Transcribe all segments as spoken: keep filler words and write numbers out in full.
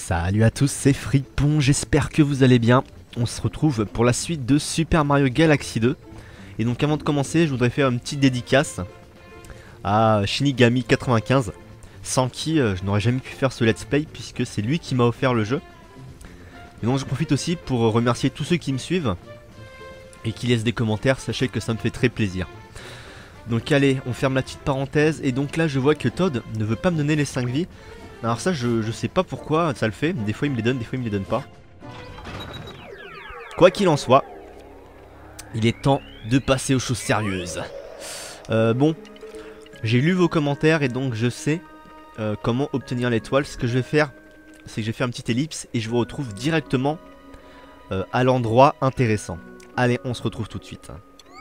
Salut à tous, c'est Fripon, j'espère que vous allez bien. On se retrouve pour la suite de Super Mario Galaxy deux. Et donc avant de commencer, je voudrais faire une petite dédicace à Shinigami quatre-vingt-quinze, sans qui euh, je n'aurais jamais pu faire ce let's play, puisque c'est lui qui m'a offert le jeu. Et donc je profite aussi pour remercier tous ceux qui me suivent et qui laissent des commentaires, sachez que ça me fait très plaisir. Donc allez, on ferme la petite parenthèse, et donc là je vois que Todd ne veut pas me donner les cinq vies. Alors ça je, je sais pas pourquoi ça le fait, des fois il me les donne, des fois il me les donne pas. Quoi qu'il en soit, il est temps de passer aux choses sérieuses. Euh, bon, j'ai lu vos commentaires et donc je sais euh, comment obtenir l'étoile. Ce que je vais faire, c'est que je vais faire une petite ellipse et je vous retrouve directement euh, à l'endroit intéressant. Allez, on se retrouve tout de suite.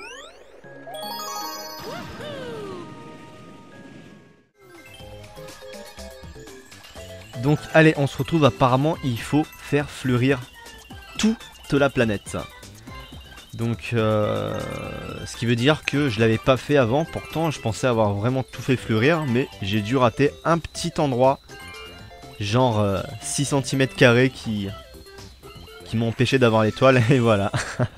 Donc allez, on se retrouve, apparemment il faut faire fleurir toute la planète. Donc euh, ce qui veut dire que je l'avais pas fait avant, pourtant je pensais avoir vraiment tout fait fleurir, mais j'ai dû rater un petit endroit, genre euh, six centimètres carrés qui, qui m'ont empêché d'avoir l'étoile, et voilà.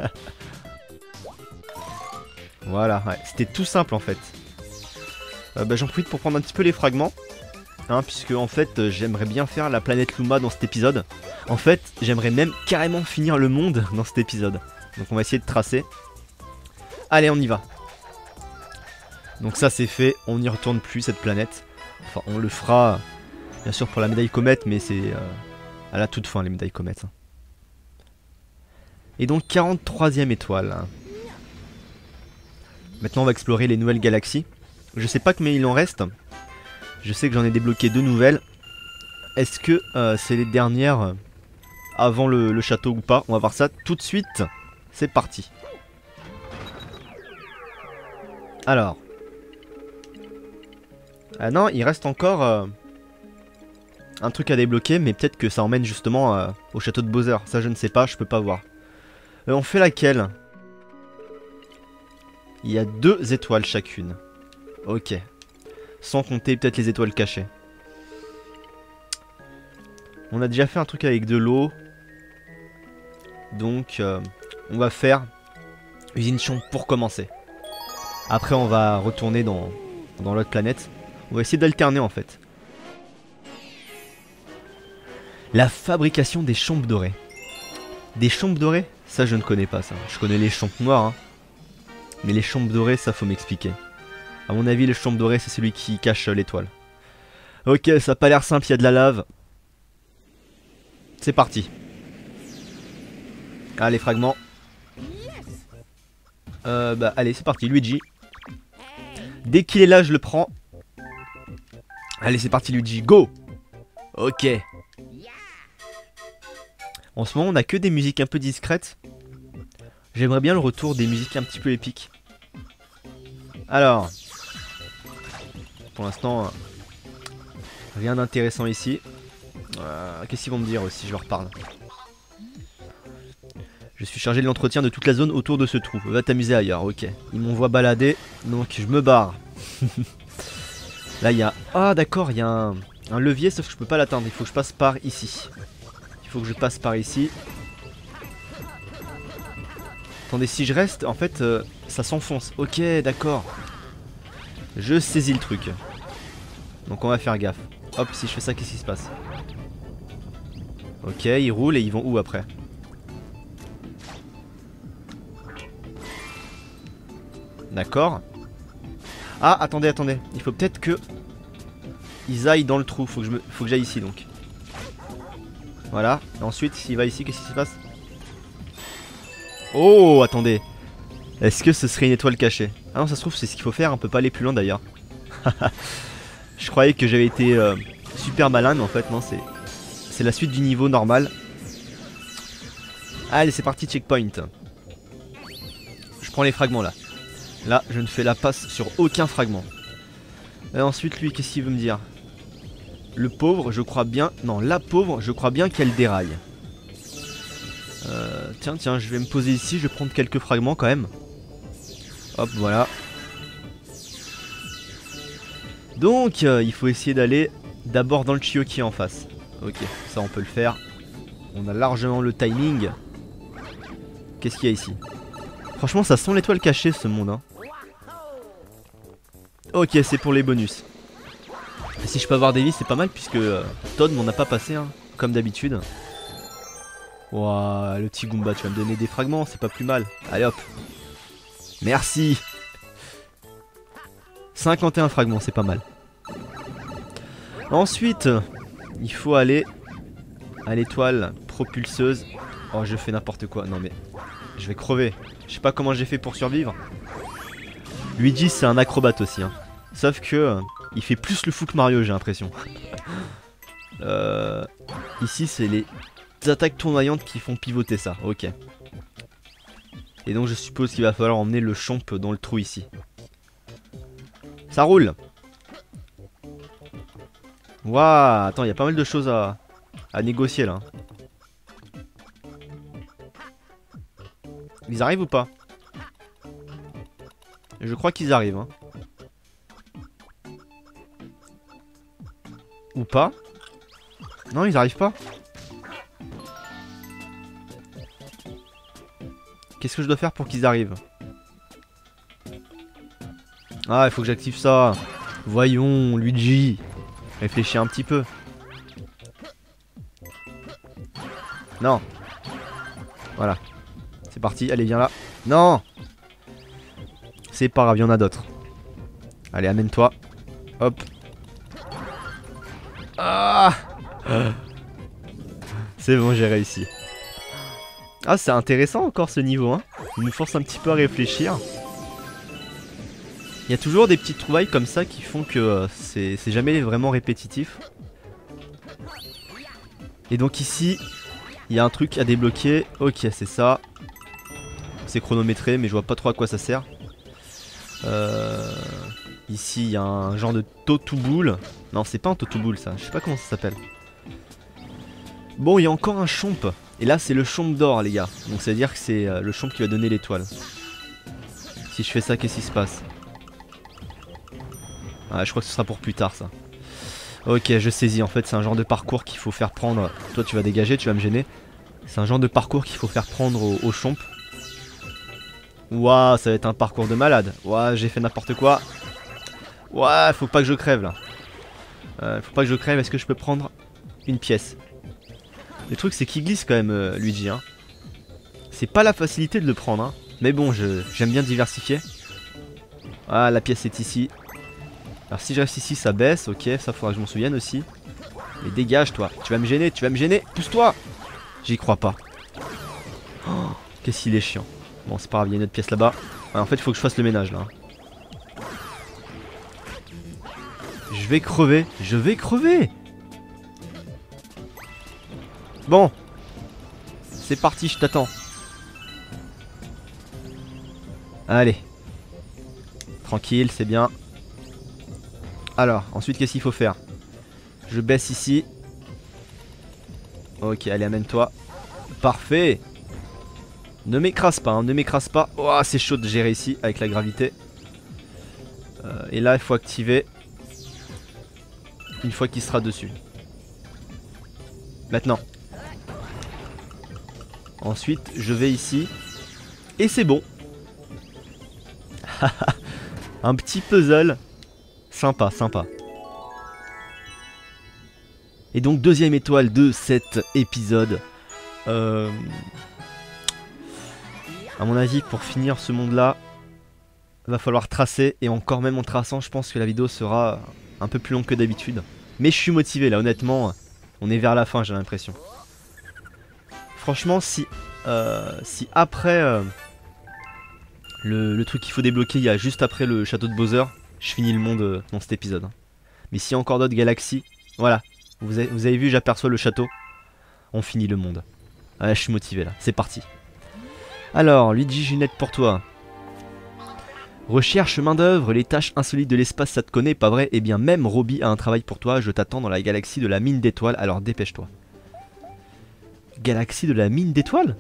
Voilà, ouais, c'était tout simple en fait. Euh, bah, j'en profite pour prendre un petit peu les fragments. Hein, puisque en fait j'aimerais bien faire la planète Luma dans cet épisode. En fait j'aimerais même carrément finir le monde dans cet épisode. Donc on va essayer de tracer. Allez, on y va. Donc ça c'est fait, on n'y retourne plus cette planète. Enfin on le fera bien sûr pour la médaille comète, mais c'est euh, à la toute fin les médailles comètes. Et donc quarante-troisième étoile. Maintenant on va explorer les nouvelles galaxies. Je sais pas combien il en reste. Je sais que j'en ai débloqué deux nouvelles. Est-ce que euh, c'est les dernières euh, avant le, le château ou pas? On va voir ça tout de suite. C'est parti. Alors. Ah non, il reste encore euh, un truc à débloquer, mais peut-être que ça emmène justement euh, au château de Bowser. Ça je ne sais pas, je peux pas voir. Euh, on fait laquelle? Il y a deux étoiles chacune. Ok. Sans compter peut-être les étoiles cachées. On a déjà fait un truc avec de l'eau. Donc euh, on va faire usine champ pour commencer. Après on va retourner dans, dans l'autre planète. On va essayer d'alterner en fait. La fabrication des chompes dorées. Des chompes dorées? Ça je ne connais pas ça. Je connais les chompes noirs. Hein. Mais les chompes dorées, ça faut m'expliquer. A mon avis, le champ doré, c'est celui qui cache l'étoile. Ok, ça a pas l'air simple, il y a de la lave. C'est parti. Ah, les fragments. Euh, bah, allez, c'est parti, Luigi. Dès qu'il est là, je le prends. Allez, c'est parti, Luigi, go. Ok. En ce moment, on a que des musiques un peu discrètes. J'aimerais bien le retour des musiques un petit peu épiques. Alors... Pour l'instant, euh, rien d'intéressant ici. Euh, Qu'est-ce qu'ils vont me dire aussi? Je leur parle. Je suis chargé de l'entretien de toute la zone autour de ce trou. Va t'amuser ailleurs, ok. Ils m'envoient balader, donc je me barre. Là, il y a... Ah, d'accord, il y a un... un levier, sauf que je peux pas l'atteindre. Il faut que je passe par ici. Il faut que je passe par ici. Attendez, si je reste, en fait, euh, ça s'enfonce. Ok, d'accord. Je saisis le truc. Donc on va faire gaffe. Hop, si je fais ça, qu'est-ce qui se passe? Ok, ils roulent et ils vont où après? D'accord. Ah, attendez, attendez. Il faut peut-être que ils aillent dans le trou. Faut que je me... faut que j'aille ici donc. Voilà. Et ensuite, s'il va ici, qu'est-ce qui se passe? Oh, attendez. Est-ce que ce serait une étoile cachée? Ah non, ça se trouve, c'est ce qu'il faut faire. On peut pas aller plus loin d'ailleurs. Je croyais que j'avais été euh, super malin, mais en fait non, c'est c'est la suite du niveau normal. Allez, c'est parti, checkpoint. Je prends les fragments là. Là, je ne fais la passe sur aucun fragment. Et ensuite, lui, qu'est-ce qu'il veut me dire? Le pauvre, je crois bien... Non, la pauvre, je crois bien qu'elle déraille. Euh, tiens, tiens, je vais me poser ici, je vais prendre quelques fragments quand même. Hop, voilà. Donc, euh, il faut essayer d'aller d'abord dans le Chioki en face. Ok, ça on peut le faire. On a largement le timing. Qu'est-ce qu'il y a ici? Franchement, ça sent l'étoile cachée ce monde. Hein. Ok, c'est pour les bonus. Et si je peux avoir des vies, c'est pas mal puisque euh, Todd m'en a pas passé, hein, comme d'habitude. Ouah, le petit Goomba, tu vas me donner des fragments, c'est pas plus mal. Allez hop. Merci. cinquante et un fragments, c'est pas mal. Ensuite, il faut aller à l'étoile propulseuse. Oh, je fais n'importe quoi. Non mais, je vais crever. Je sais pas comment j'ai fait pour survivre. Luigi, c'est un acrobate aussi. Hein. Sauf que, euh, il fait plus le fou que Mario, j'ai l'impression. euh, ici, c'est les attaques tournoyantes qui font pivoter ça. Ok. Et donc, je suppose qu'il va falloir emmener le chomp dans le trou ici. Ça roule. Waouh, attends, il y a pas mal de choses à, à négocier là. Ils arrivent ou pas? Je crois qu'ils arrivent. Hein. Ou pas? Non, ils arrivent pas. Qu'est-ce que je dois faire pour qu'ils arrivent? Ah, il faut que j'active ça. Voyons, Luigi. Réfléchis un petit peu. Non. Voilà. C'est parti, allez, viens là. Non. C'est pas grave, il y en a d'autres. Allez, amène-toi. Hop. Ah. C'est bon, j'ai réussi. Ah, c'est intéressant encore ce niveau, hein. Il nous force un petit peu à réfléchir. Il y a toujours des petites trouvailles comme ça qui font que euh, c'est jamais vraiment répétitif. Et donc ici, il y a un truc à débloquer. Ok, c'est ça. C'est chronométré, mais je vois pas trop à quoi ça sert. Euh, ici, il y a un genre de Totu-Boule. Non, c'est pas un Totu-Boule ça. Je sais pas comment ça s'appelle. Bon, il y a encore un chomp. Et là, c'est le chomp d'or, les gars. Donc, ça veut dire que c'est euh, le chomp qui va donner l'étoile. Si je fais ça, qu'est-ce qui se passe? Ah, je crois que ce sera pour plus tard, ça. Ok, je saisis. En fait, c'est un genre de parcours qu'il faut faire prendre. Toi, tu vas dégager, tu vas me gêner. C'est un genre de parcours qu'il faut faire prendre au, au chomp. Ouah, ça va être un parcours de malade. Ouah, j'ai fait n'importe quoi. Ouah, faut pas que je crève, là. Euh, faut pas que je crève. Est-ce que je peux prendre une pièce? Le truc, c'est qu'il glisse quand même, euh, Luigi. Hein. C'est pas la facilité de le prendre. Hein. Mais bon, j'aime bien diversifier. Ah, la pièce est ici. Alors si je reste ici, ça baisse. Ok, ça faudra que je m'en souvienne aussi. Mais dégage, toi. Tu vas me gêner, tu vas me gêner. Pousse-toi. J'y crois pas. Oh, qu'est-ce qu'il est chiant. Bon, c'est pas grave, il y a une autre pièce là-bas. Ah, en fait, il faut que je fasse le ménage, là. Je vais crever. Je vais crever. Bon. C'est parti, je t'attends. Allez. Tranquille, c'est bien. Alors, ensuite, qu'est-ce qu'il faut faire? Je baisse ici. Ok, allez, amène-toi. Parfait. Ne m'écrase pas, hein, ne m'écrase pas. Oh, c'est chaud de gérer ici avec la gravité. Euh, et là, il faut activer. Une fois qu'il sera dessus. Maintenant. Ensuite, je vais ici. Et c'est bon. Un petit puzzle. Sympa, sympa. Et donc deuxième étoile de cet épisode. Euh... À mon avis, pour finir ce monde-là, va falloir tracer. Et encore même en traçant, je pense que la vidéo sera un peu plus longue que d'habitude. Mais je suis motivé là, honnêtement. On est vers la fin, j'ai l'impression. Franchement, si, euh, si après euh, le, le truc qu'il faut débloquer, il y a juste après le château de Bowser, je finis le monde euh, dans cet épisode. Mais s'il y a encore d'autres galaxies, voilà. Vous avez, vous avez vu, j'aperçois le château. On finit le monde. Ouais, je suis motivé là, c'est parti. Alors, Luigi, Ginette pour toi. Recherche main d'œuvre, les tâches insolites de l'espace, ça te connaît, pas vrai? Eh bien, même Robbie a un travail pour toi, je t'attends dans la galaxie de la mine d'étoiles, alors dépêche-toi. Galaxie de la mine d'étoiles?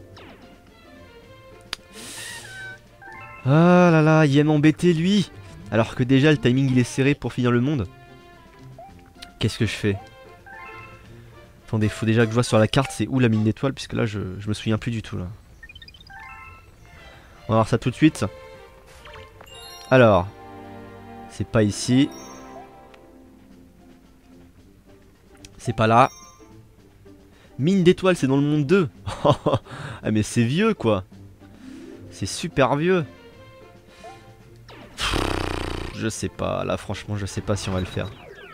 Ah là là, il aime embêter lui. Alors que déjà le timing il est serré pour finir le monde. Qu'est-ce que je fais? Attendez, faut déjà que je vois sur la carte c'est où la mine d'étoiles, puisque là je, je me souviens plus du tout là. On va voir ça tout de suite. Alors, c'est pas ici. C'est pas là. Mine d'étoiles, c'est dans le monde deux. Ah mais c'est vieux quoi. C'est super vieux. Je sais pas, là franchement je sais pas si on va le faire.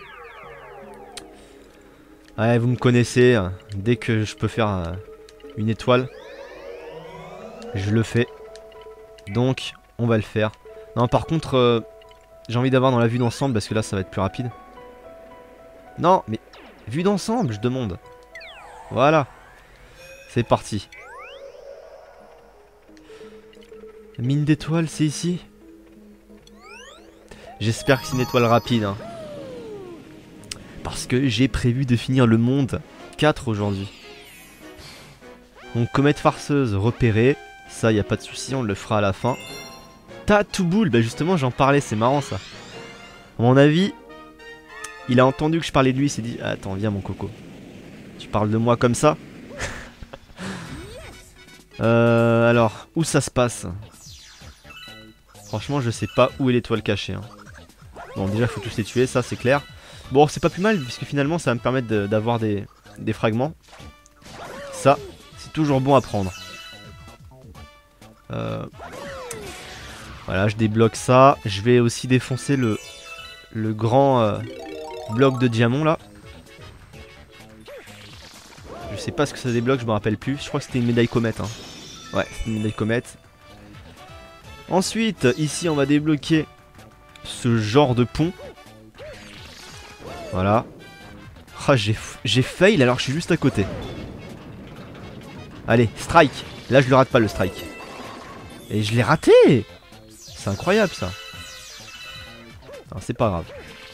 Ouais, vous me connaissez, dès que je peux faire euh, une étoile, je le fais. Donc, on va le faire. Non, par contre, euh, j'ai envie d'avoir dans la vue d'ensemble parce que là, ça va être plus rapide. Non, mais vue d'ensemble, je demande. Voilà. C'est parti. Mine d'étoiles, c'est ici. J'espère que c'est une étoile rapide, hein. Parce que j'ai prévu de finir le monde quatre aujourd'hui. Donc comète farceuse repérée. Ça y a pas de souci, on le fera à la fin. Tatouboule, bah justement j'en parlais, c'est marrant ça. À mon avis, il a entendu que je parlais de lui, il s'est dit attends viens mon coco. Tu parles de moi comme ça. euh, Alors, où ça se passe? Franchement je sais pas où est l'étoile cachée, hein. Bon déjà faut tous les tuer, ça c'est clair. Bon, c'est pas plus mal, puisque finalement, ça va me permettre d'avoir des, des fragments. Ça, c'est toujours bon à prendre. Euh, voilà, je débloque ça. Je vais aussi défoncer le, le grand euh, bloc de diamant, là. Je sais pas ce que ça débloque, je me rappelle plus. Je crois que c'était une médaille comète. Hein. Ouais, c'est une médaille comète. Ensuite, ici, on va débloquer ce genre de pont. Voilà. Ah, j'ai fail alors que je suis juste à côté. Allez, strike. Là, je le rate pas le strike. Et je l'ai raté. C'est incroyable ça. C'est pas grave.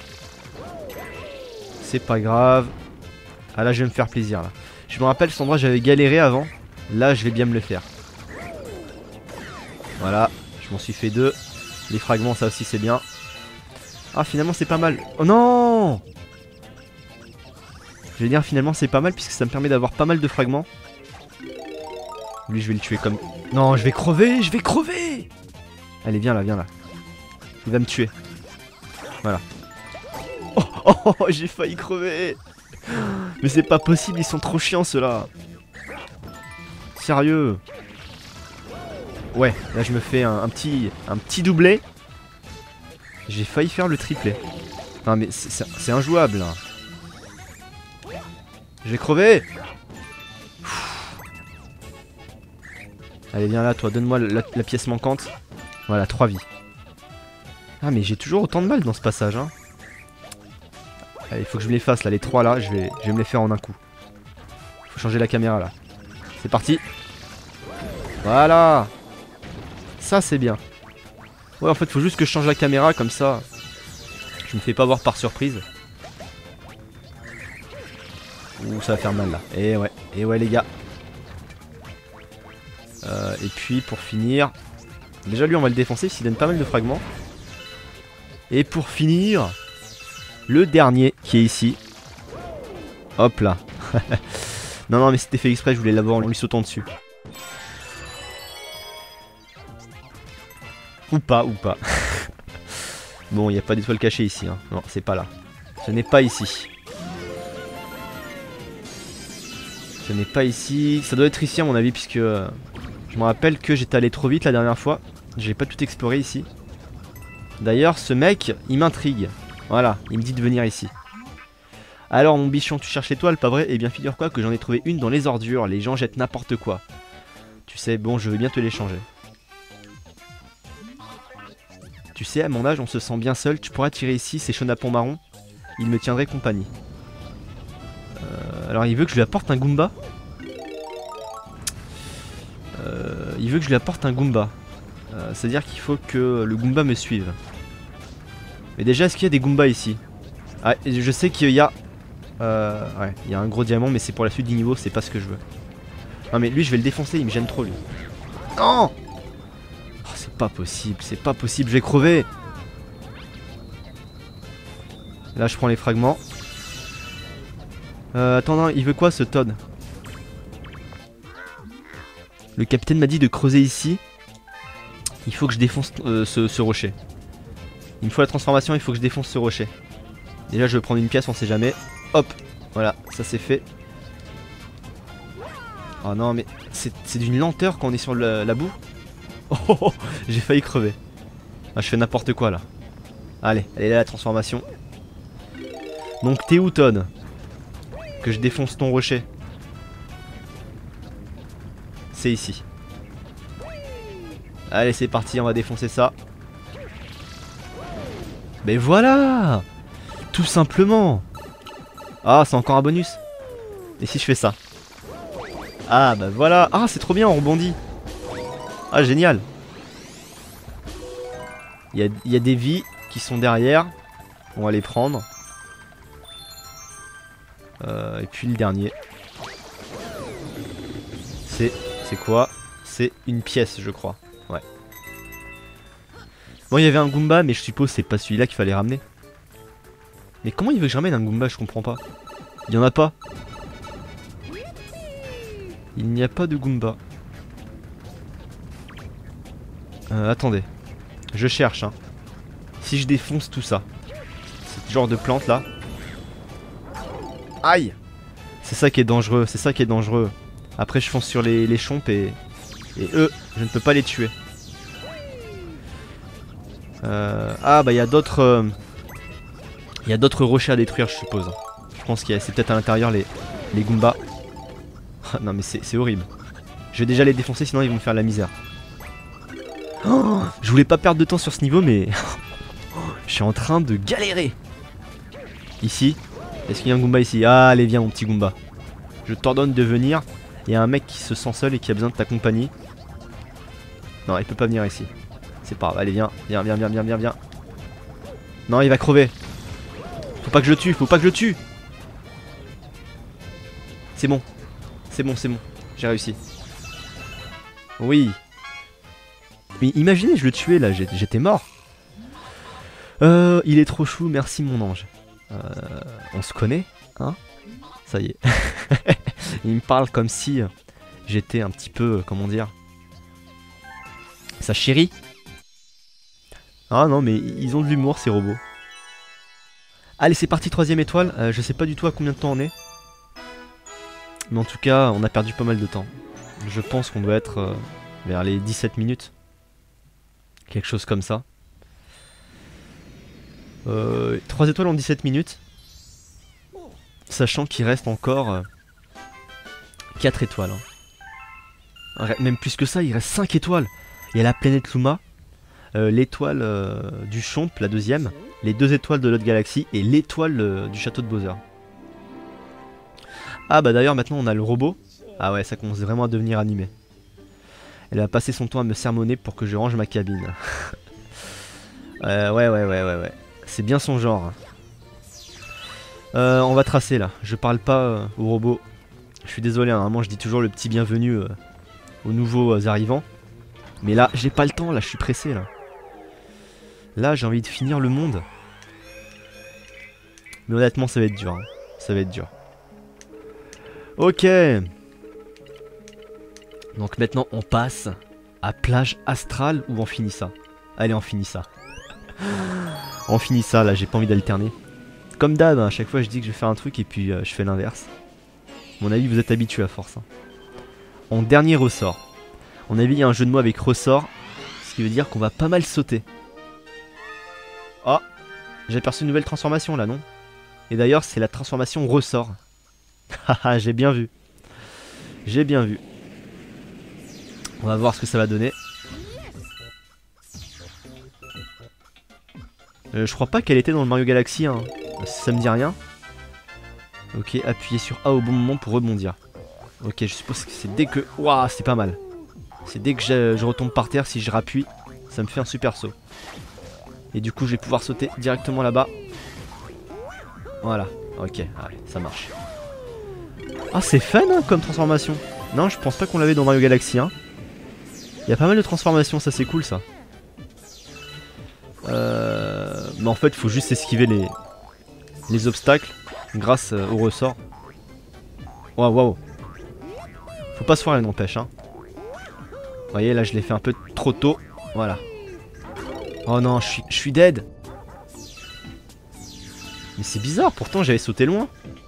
C'est pas grave. Ah là, je vais me faire plaisir là. Je me rappelle cet endroit, j'avais galéré avant. Là, je vais bien me le faire. Voilà. Je m'en suis fait deux. Les fragments, ça aussi, c'est bien. Ah, finalement, c'est pas mal. Oh non! Je vais dire finalement c'est pas mal puisque ça me permet d'avoir pas mal de fragments. Lui je vais le tuer comme... Non je vais crever, je vais crever. Allez viens là, viens là. Il va me tuer. Voilà. Oh, oh, oh j'ai failli crever. Mais c'est pas possible, ils sont trop chiants ceux-là. Sérieux. Ouais, là je me fais un, un petit un petit doublé. J'ai failli faire le triplé. Non mais c'est injouable là. J'ai crevé. Allez viens là toi, donne-moi la, la pièce manquante. Voilà, trois vies. Ah mais j'ai toujours autant de mal dans ce passage hein. Allez, il faut que je me les fasse là, les trois là, je vais, je vais me les faire en un coup. Faut changer la caméra là. C'est parti. Voilà. Ça c'est bien. Ouais en fait faut juste que je change la caméra comme ça. Je me fais pas voir par surprise. Ouh, ça va faire mal là. Et ouais, et ouais les gars. Euh, et puis pour finir, déjà lui on va le défoncer s'il donne pas mal de fragments. Et pour finir, le dernier qui est ici. Hop là. Non non mais c'était fait exprès, je voulais l'avoir en lui sautant dessus. Ou pas, ou pas. Bon, il n'y a pas d'étoile cachée ici. Hein. Non, c'est pas là. Ce n'est pas ici. Ce n'est pas ici. Ça doit être ici à mon avis puisque euh, je me rappelle que j'étais allé trop vite la dernière fois. J'ai pas tout exploré ici. D'ailleurs, ce mec, il m'intrigue. Voilà, il me dit de venir ici. Alors mon bichon, tu cherches l'étoile, pas vrai? Eh bien figure-toi que j'en ai trouvé une dans les ordures. Les gens jettent n'importe quoi. Tu sais, bon, je veux bien te l'échanger. Tu sais, à mon âge, on se sent bien seul. Tu pourras tirer ici ces chenapons marrons. Il me tiendrait compagnie. Euh, alors, il veut que je lui apporte un Goomba. Euh, il veut que je lui apporte un Goomba. Euh, C'est-à-dire qu'il faut que le Goomba me suive. Mais déjà, est-ce qu'il y a des Goombas ici? Ah, je sais qu'il y a... Euh, ouais, il y a un gros diamant, mais c'est pour la suite du niveau, c'est pas ce que je veux. Non mais lui, je vais le défoncer, il me gêne trop lui. Non! C'est pas possible, c'est pas possible, je vais crever. Là je prends les fragments. Euh, attends, non, il veut quoi ce Todd? Le capitaine m'a dit de creuser ici. Il faut que je défonce euh, ce, ce rocher. Il me faut la transformation, il faut que je défonce ce rocher. Déjà je vais prendre une pièce, on sait jamais. Hop, voilà, ça c'est fait. Oh non mais c'est d'une lenteur quand on est sur le, la boue. Oh, oh, oh, j'ai failli crever. Ah, je fais n'importe quoi là. Allez, elle est là la transformation. Donc t'es où Todd? Que je défonce ton rocher. C'est ici. Allez c'est parti, on va défoncer ça. Mais voilà! Tout simplement! Ah, c'est encore un bonus. Et si je fais ça? Ah bah voilà! Ah c'est trop bien, on rebondit! Ah génial! Il y a, il y a des vies qui sont derrière. On va les prendre. Euh, et puis le dernier. C'est... C'est quoi? C'est une pièce je crois. Ouais. Bon il y avait un Goomba mais je suppose c'est pas celui-là qu'il fallait ramener. Mais comment il veut que je ramène un Goomba? Je comprends pas. Il y en a pas. Il n'y a pas de Goomba. Euh, attendez. Je cherche hein. Si je défonce tout ça. Ce genre de plante là. Aïe! C'est ça qui est dangereux, c'est ça qui est dangereux. Après je fonce sur les, les chompes et... Et eux, je ne peux pas les tuer. Euh, ah bah il y a d'autres... Euh, il y a d'autres rochers à détruire je suppose. Je pense qu'il y a... C'est peut-être à l'intérieur les, les Goombas. Non mais c'est horrible. Je vais déjà les défoncer sinon ils vont me faire la misère. Oh, je voulais pas perdre de temps sur ce niveau mais... Je suis en train de galérer. Ici. Est-ce qu'il y a un Goomba ici? Ah allez viens mon petit Goomba. Je t'ordonne de venir. Il y a un mec qui se sent seul et qui a besoin de ta compagnie. Non il peut pas venir ici. C'est pas grave, allez viens, viens, viens, viens, viens, viens, viens. Non il va crever. Faut pas que je le tue, faut pas que je le tue. C'est bon. C'est bon, c'est bon. J'ai réussi. Oui. Mais imaginez je le tuais là, j'étais mort. Euh, il est trop chou, merci mon ange. Euh, on se connaît, hein? Ça y est. Il me parle comme si j'étais un petit peu, comment dire, sa chérie. Ah non mais ils ont de l'humour ces robots. Allez c'est parti, troisième étoile. euh, Je sais pas du tout à combien de temps on est. Mais en tout cas on a perdu pas mal de temps. Je pense qu'on doit être euh, vers les dix-sept minutes. Quelque chose comme ça. euh, trois étoiles en dix-sept minutes. Sachant qu'il reste encore euh, quatre étoiles hein. Même plus que ça, il reste cinq étoiles. Il y a la planète Luma, euh, l'étoile euh, du Chomp, la deuxième, les deux étoiles de l'autre galaxie et l'étoile euh, du château de Bowser. Ah bah d'ailleurs maintenant on a le robot. Ah ouais ça commence vraiment à devenir animé. Elle va passer son temps à me sermonner pour que je range ma cabine. euh, ouais ouais ouais ouais ouais. C'est bien son genre. Euh, on va tracer là. Je parle pas euh, au robot. Je suis désolé, hein, vraiment je dis toujours le petit bienvenu euh, aux nouveaux euh, arrivants. Mais là j'ai pas le temps, là je suis pressé là. Là j'ai envie de finir le monde. Mais honnêtement ça va être dur hein. Ça va être dur. Ok. Donc maintenant on passe à plage astrale ou on finit ça? Allez on finit ça. On finit ça là, j'ai pas envie d'alterner. Comme d'hab, hein, à chaque fois je dis que je vais faire un truc et puis euh, je fais l'inverse. À mon avis vous êtes habitué à force hein. En dernier ressort. À mon avis il y a un jeu de mots avec ressort. Ce qui veut dire qu'on va pas mal sauter. Oh, j'ai aperçu une nouvelle transformation là non? Et d'ailleurs c'est la transformation ressort. Haha j'ai bien vu. J'ai bien vu. On va voir ce que ça va donner. Euh, je crois pas qu'elle était dans le Mario Galaxy hein. Ça me dit rien. Ok, appuyez sur A au bon moment pour rebondir. Ok, je suppose que c'est dès que... Waouh, c'est pas mal. C'est dès que je, je retombe par terre, si je rappuie, ça me fait un super saut. Et du coup, je vais pouvoir sauter directement là-bas. Voilà, ok, allez, ça marche. Ah, c'est fun hein, comme transformation. Non, je pense pas qu'on l'avait dans Mario Galaxy hein. Il y a pas mal de transformations, ça c'est cool ça. Euh... Mais en fait, il faut juste esquiver les... les obstacles grâce euh, au ressort. Waouh, waouh. Faut pas se foirer, n'empêche. Hein. Vous voyez, là, je l'ai fait un peu trop tôt. Voilà. Oh non, je suis, je suis dead. Mais c'est bizarre, pourtant j'avais sauté loin.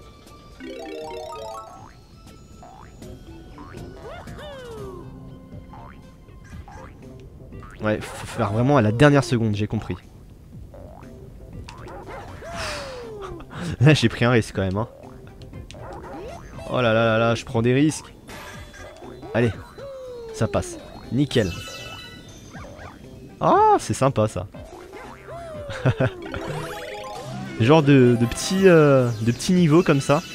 Ouais, faut faire vraiment à la dernière seconde, j'ai compris. Là, j'ai pris un risque quand même. Hein. Oh là là là là, je prends des risques. Allez, ça passe. Nickel. Ah, c'est sympa ça. Genre de, de petits euh, de petits niveaux comme ça.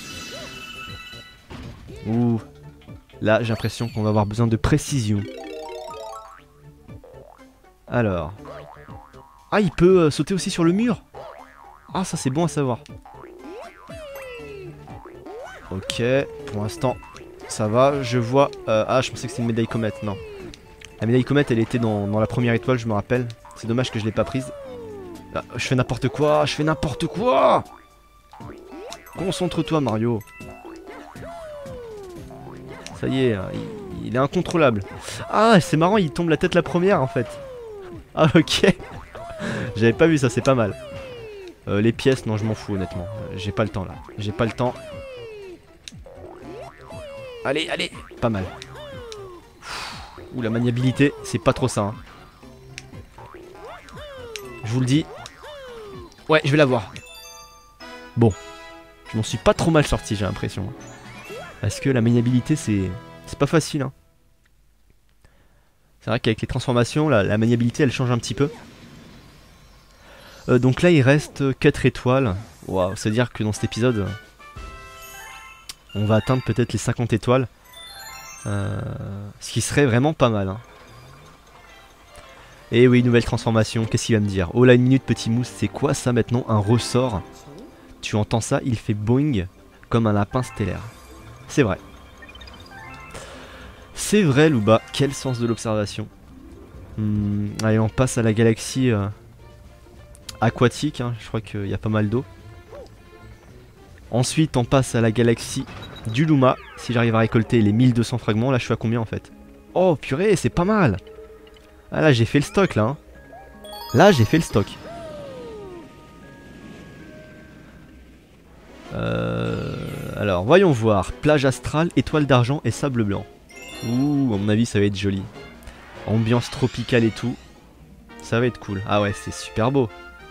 Ouh. Là, j'ai l'impression qu'on va avoir besoin de précision. Alors. Ah, il peut euh, sauter aussi sur le mur. Ah, ça c'est bon à savoir. Ok, pour l'instant, ça va. Je vois... Euh, ah, je pensais que c'était une médaille comète. Non. La médaille comète, elle était dans, dans la première étoile, je me rappelle. C'est dommage que je l'ai pas prise. Là, je fais n'importe quoi, je fais n'importe quoi. Concentre-toi, Mario. Ça y est, il, il est incontrôlable. Ah, c'est marrant, il tombe la tête la première, en fait. Ah, ok. J'avais pas vu ça, c'est pas mal. Euh, les pièces, non, je m'en fous, honnêtement. J'ai pas le temps, là. J'ai pas le temps. Allez, allez. Pas mal. Ouh, la maniabilité, c'est pas trop ça. Hein. Je vous le dis. Ouais, je vais l'avoir. Bon. Je m'en suis pas trop mal sorti, j'ai l'impression. Parce que la maniabilité, c'est c'est pas facile. Hein. C'est vrai qu'avec les transformations, la, la maniabilité, elle change un petit peu. Euh, donc là, il reste quatre étoiles. Waouh, c'est-à-dire que dans cet épisode, on va atteindre peut-être les cinquante étoiles. Euh, ce qui serait vraiment pas mal. Hein. Et oui, nouvelle transformation, qu'est-ce qu'il va me dire? Oh là, une minute, petit mousse, c'est quoi ça maintenant? Un ressort? Tu entends ça? Il fait boing comme un lapin stellaire. C'est vrai. C'est vrai, Louba. Quel sens de l'observation. Hum, allez, on passe à la galaxie euh, aquatique. Hein. Je crois qu'il y a pas mal d'eau. Ensuite, on passe à la galaxie du Luma. Si j'arrive à récolter les mille deux cents fragments, là, je suis à combien en fait? Oh, purée, c'est pas mal. Ah là, j'ai fait le stock, là. Hein. Là, j'ai fait le stock. Euh, alors, voyons voir. Plage astrale, étoile d'argent et sable blanc. Ouh, à mon avis, ça va être joli. Ambiance tropicale et tout. Ça va être cool. Ah ouais, c'est super beau.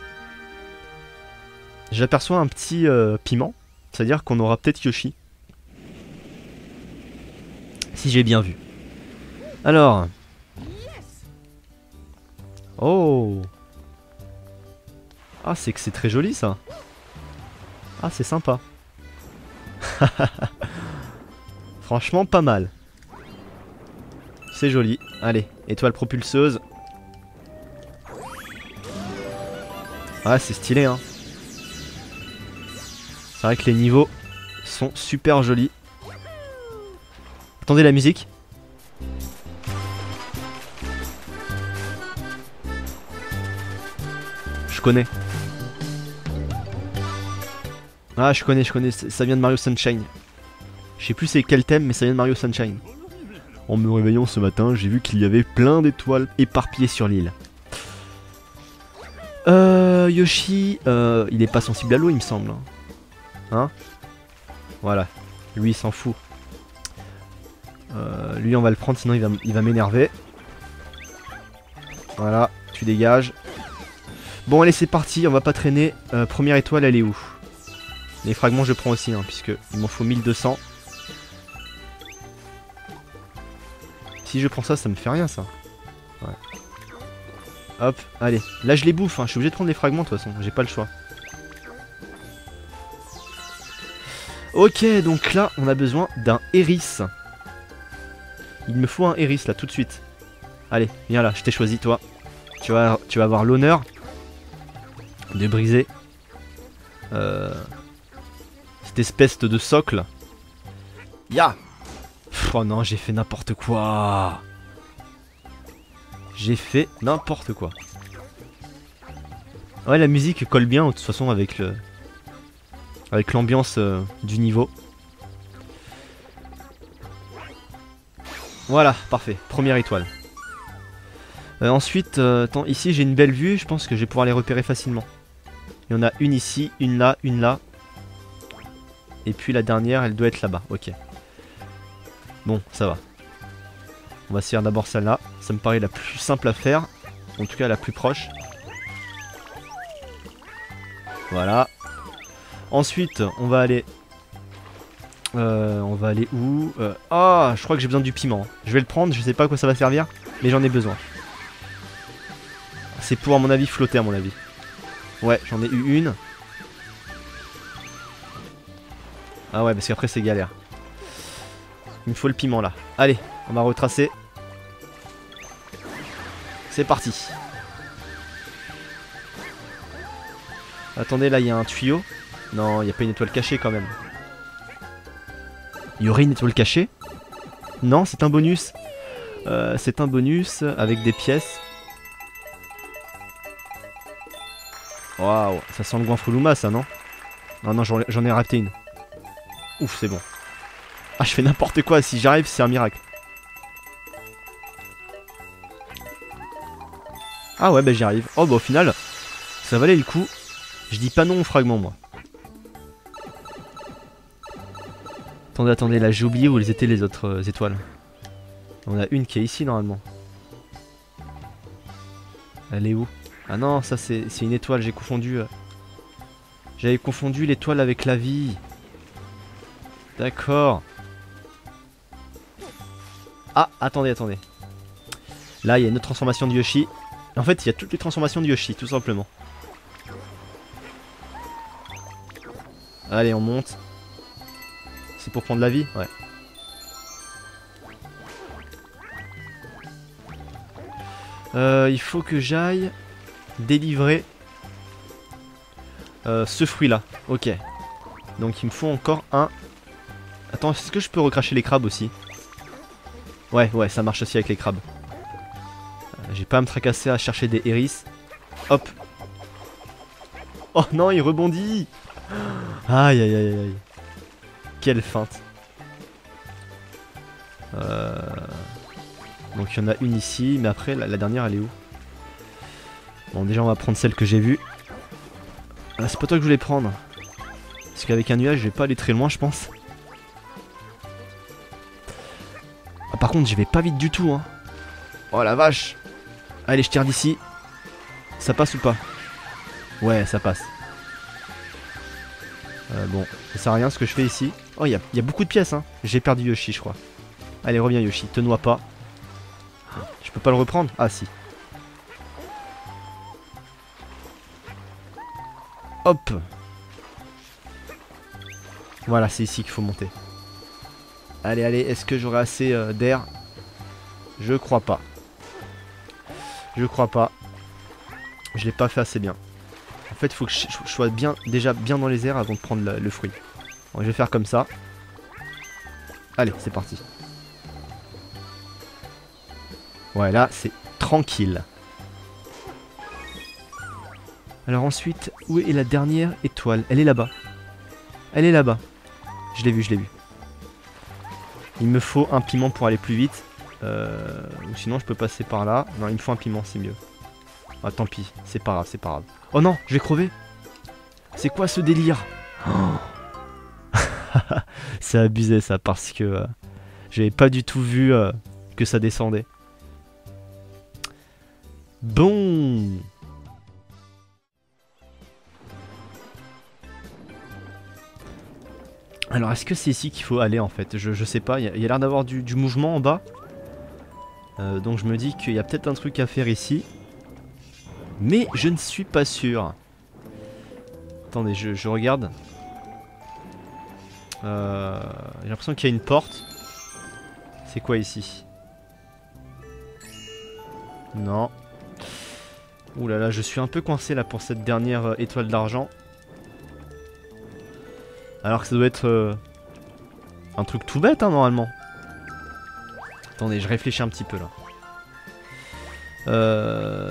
J'aperçois un petit euh, piment. C'est-à-dire qu'on aura peut-être Yoshi. Si j'ai bien vu. Alors. Oh. Ah, c'est que c'est très joli ça. Ah, c'est sympa. Franchement, pas mal. C'est joli. Allez, étoile propulseuse. Ah, c'est stylé, hein. C'est vrai que les niveaux sont super jolis. Attendez la musique. Je connais. Ah, je connais, je connais. Ça vient de Mario Sunshine. Je sais plus c'est quel thème, mais ça vient de Mario Sunshine. En me réveillant ce matin, j'ai vu qu'il y avait plein d'étoiles éparpillées sur l'île. Euh, Yoshi, euh, il est pas sensible à l'eau, il me semble. Hein? Voilà. Lui, il s'en fout. Euh, lui, on va le prendre, sinon il va, il va m'énerver. Voilà, tu dégages. Bon, allez, c'est parti, on va pas traîner. Euh, première étoile, elle est où? Les fragments, je prends aussi, hein, puisque il m'en faut mille deux cents. Si je prends ça, ça me fait rien, ça. Ouais. Hop, allez. Là, je les bouffe, hein. Je suis obligé de prendre les fragments, de toute façon. J'ai pas le choix. Ok, donc là, on a besoin d'un Héris. Il me faut un Héris, là, tout de suite. Allez, viens là, je t'ai choisi, toi. Tu vas, tu vas avoir l'honneur de briser euh, cette espèce de socle. Ya! Oh non, j'ai fait n'importe quoi. J'ai fait n'importe quoi. Ouais, la musique colle bien, de toute façon, avec le, avec l'ambiance euh, du niveau. Voilà, parfait. Première étoile. Euh, ensuite, euh, attends, ici j'ai une belle vue. Je pense que je vais pouvoir les repérer facilement. Il y en a une ici, une là, une là. Et puis la dernière, elle doit être là-bas. Ok. Bon, ça va. On va se faire d'abord celle-là. Ça me paraît la plus simple à faire. En tout cas, la plus proche. Voilà. Ensuite, on va aller... Euh, on va aller où euh, Ah, je crois que j'ai besoin du piment. Je vais le prendre, je sais pas à quoi ça va servir, mais j'en ai besoin. C'est pour, à mon avis, flotter, à mon avis. Ouais, j'en ai eu une. Ah ouais, parce qu'après c'est galère. Il me faut le piment là. Allez, on va retracer. C'est parti. Attendez, là il y a un tuyau. Non, il n'y a pas une étoile cachée quand même. Il y aurait une étoile cachée? Non, c'est un bonus. Euh, c'est un bonus avec des pièces. Waouh, ça sent le goinfrelouma ça, non? Non, non, j'en ai raté une. Ouf, c'est bon. Ah, je fais n'importe quoi. Si j'arrive, c'est un miracle. Ah ouais, bah j'y arrive. Oh, bah au final, ça valait le coup. Je dis pas non au fragment, moi. Attendez, attendez, là j'ai oublié où elles étaient les autres euh, étoiles. On a une qui est ici normalement. Elle est où? Ah non, ça c'est une étoile, j'ai confondu. Euh... J'avais confondu l'étoile avec la vie. D'accord. Ah, attendez, attendez. Là, il y a une autre transformation de Yoshi. En fait, il y a toutes les transformations de Yoshi, tout simplement. Allez, on monte. C'est pour prendre la vie? Ouais. Euh, il faut que j'aille délivrer euh, ce fruit-là. Ok. Donc, il me faut encore un... Attends, est-ce que je peux recracher les crabes aussi? Ouais, ouais, ça marche aussi avec les crabes. Euh, J'ai pas à me tracasser à chercher des hérisses. Hop. Oh non, il rebondit. Aïe, aïe, aïe, aïe. Quelle feinte. Euh... Donc il y en a une ici, mais après la, la dernière elle est où? Bon, déjà on va prendre celle que j'ai vue. Ah, c'est pas toi que je voulais prendre. Parce qu'avec un nuage je vais pas aller très loin, je pense. Ah, par contre, je vais pas vite du tout, hein. Oh la vache. Allez, je tire d'ici. Ça passe ou pas? Ouais, ça passe. Euh, bon, ça sert à rien ce que je fais ici. Oh, il y a, y a beaucoup de pièces, hein. J'ai perdu Yoshi, je crois. Allez, reviens Yoshi, te noie pas. Je peux pas le reprendre? Ah, si. Hop. Voilà, c'est ici qu'il faut monter. Allez, allez, est-ce que j'aurai assez euh, d'air? Je crois pas. Je crois pas. Je l'ai pas fait assez bien. En fait, il faut que je, je sois bien, déjà bien dans les airs avant de prendre le, le fruit. Bon, je vais faire comme ça. Allez, c'est parti. Ouais, là, c'est tranquille. Alors ensuite, où est la dernière étoile? Elle est là-bas. Elle est là-bas. Je l'ai vu, je l'ai vu. Il me faut un piment pour aller plus vite. Euh, ou sinon, je peux passer par là. Non, il me faut un piment, c'est mieux. Ah, tant pis, c'est pas grave, c'est pas grave. Oh non, je vais crever. C'est quoi ce délire? Oh. C'est abusé ça, parce que euh, j'avais pas du tout vu euh, que ça descendait. Bon. Alors, est-ce que c'est ici qu'il faut aller en fait? Je, je sais pas, il y a, a l'air d'avoir du, du mouvement en bas. Euh, donc je me dis qu'il y a peut-être un truc à faire ici. Mais je ne suis pas sûr. Attendez, je, je regarde. Euh, J'ai l'impression qu'il y a une porte. C'est quoi ici? Non. Ouh là là, je suis un peu coincé là pour cette dernière euh, étoile d'argent. Alors que ça doit être euh, un truc tout bête hein, normalement. Attendez, je réfléchis un petit peu là. Euh...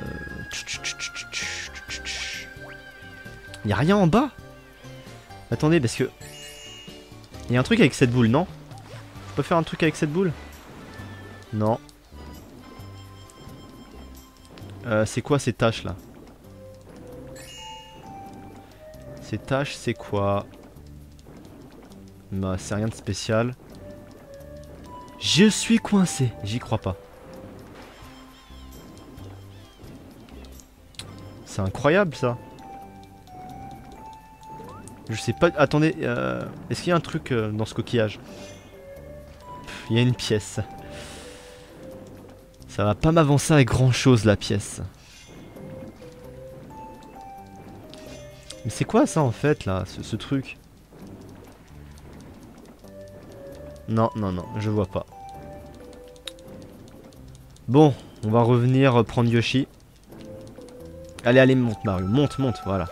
Il y a rien en bas? Attendez, parce que... Il y a un truc avec cette boule, non? Je peux faire un truc avec cette boule? Non. Euh, c'est quoi ces tâches là? Ces tâches c'est quoi? Bah c'est rien de spécial. Je suis coincé, j'y crois pas. C'est incroyable ça. Je sais pas, attendez, euh, est-ce qu'il y a un truc euh, dans ce coquillage? Il y a une pièce. Ça va pas m'avancer avec grand chose la pièce. Mais c'est quoi ça en fait là, ce, ce truc? Non, non, non, je vois pas. Bon, on va revenir prendre Yoshi. Allez, allez, monte Mario, monte, monte, voilà.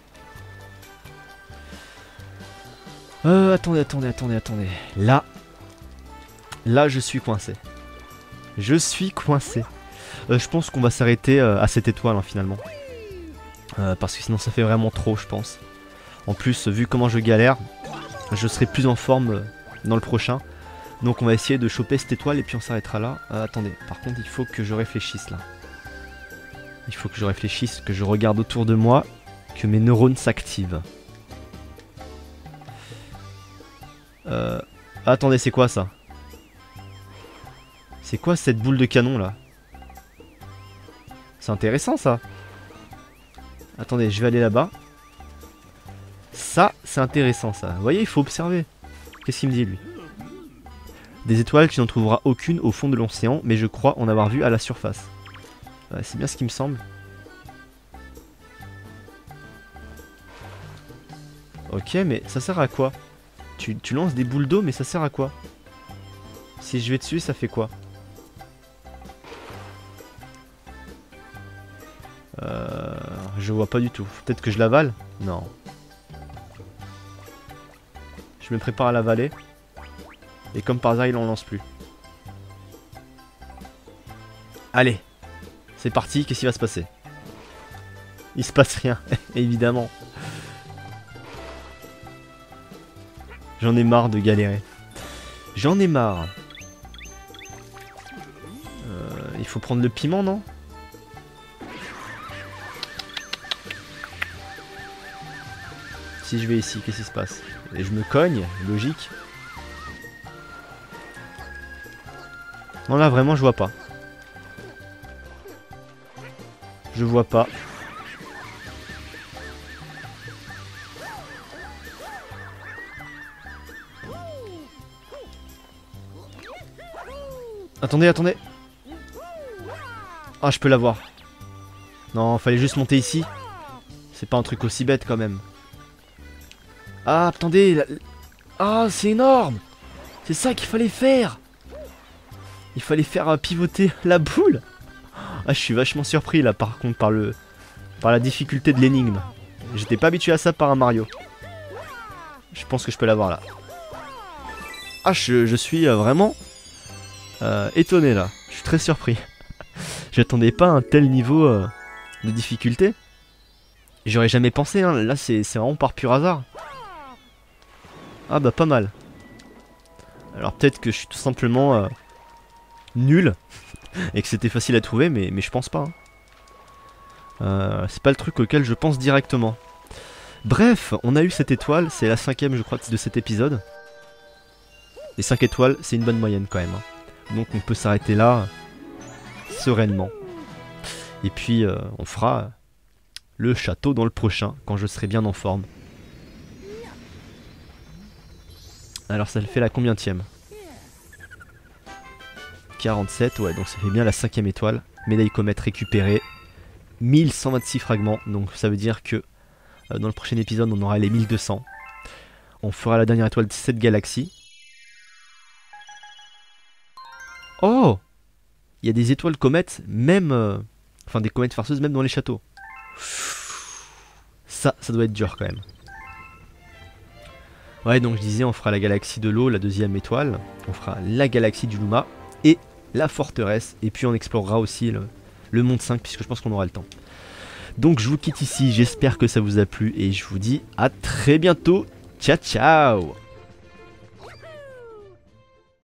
Euh, attendez, attendez, attendez, attendez. Là, là je suis coincé. Je suis coincé. Euh, je pense qu'on va s'arrêter euh, à cette étoile hein, finalement. Euh, parce que sinon ça fait vraiment trop je pense. En plus vu comment je galère, je serai plus en forme euh, dans le prochain. Donc on va essayer de choper cette étoile et puis on s'arrêtera là. Euh, attendez, par contre il faut que je réfléchisse là. Il faut que je réfléchisse, que je regarde autour de moi, que mes neurones s'activent. Euh... Attendez, c'est quoi ça? C'est quoi cette boule de canon là? C'est intéressant ça. Attendez, je vais aller là-bas. Ça, c'est intéressant ça. Vous voyez, il faut observer. Qu'est-ce qu'il me dit lui? Des étoiles, tu n'en trouveras aucune au fond de l'océan, mais je crois en avoir vu à la surface. Ouais, c'est bien ce qui me semble. Ok, mais ça sert à quoi? tu, tu lances des boules d'eau, mais ça sert à quoi? Si je vais dessus, ça fait quoi? Euh, je vois pas du tout. Peut-être que je l'avale? Non. Je me prépare à l'avaler. Et comme par hasard, il en lance plus. Allez. C'est parti, qu'est-ce qui va se passer? Il se passe rien, évidemment. J'en ai marre de galérer. J'en ai marre. Euh, il faut prendre le piment, non? Si je vais ici, qu'est-ce qui se passe? Et je me cogne, logique. Non, là, vraiment, je vois pas. Je vois pas. Attendez, attendez. Ah, je peux l'avoir. Non, fallait juste monter ici. C'est pas un truc aussi bête quand même. Ah, attendez. La... Ah, c'est énorme. C'est ça qu'il fallait faire. Il fallait faire euh, pivoter la boule. Ah, je suis vachement surpris là par contre par le par la difficulté de l'énigme. J'étais pas habitué à ça par un Mario. Je pense que je peux l'avoir là. Ah, je, je suis euh, vraiment euh, étonné là. Je suis très surpris. J'attendais pas un tel niveau euh, de difficulté. J'aurais jamais pensé, hein. Là c'est vraiment par pur hasard. Ah bah pas mal. Alors peut-être que je suis tout simplement euh, nul. Et que c'était facile à trouver, mais, mais je pense pas. Hein. Euh, c'est pas le truc auquel je pense directement. Bref, on a eu cette étoile, c'est la cinquième je crois de cet épisode. Et cinq étoiles, c'est une bonne moyenne quand même. Hein. Donc on peut s'arrêter là, sereinement. Et puis euh, on fera le château dans le prochain, quand je serai bien en forme. Alors ça le fait la combientième? quarante-sept, ouais, donc ça fait bien la cinquième étoile. Médaille comète récupérée. mille cent vingt-six fragments, donc ça veut dire que euh, dans le prochain épisode on aura les mille deux cents. On fera la dernière étoile de cette galaxie. Oh! Il y a des étoiles comètes, même... Euh, enfin des comètes farceuses, même dans les châteaux. Ça, ça doit être dur quand même. Ouais, donc je disais, on fera la galaxie de l'eau, la deuxième étoile. On fera la galaxie du Luma et la forteresse. Et puis on explorera aussi le, le monde cinq, puisque je pense qu'on aura le temps. Donc je vous quitte ici, j'espère que ça vous a plu. Et je vous dis à très bientôt. Ciao, ciao!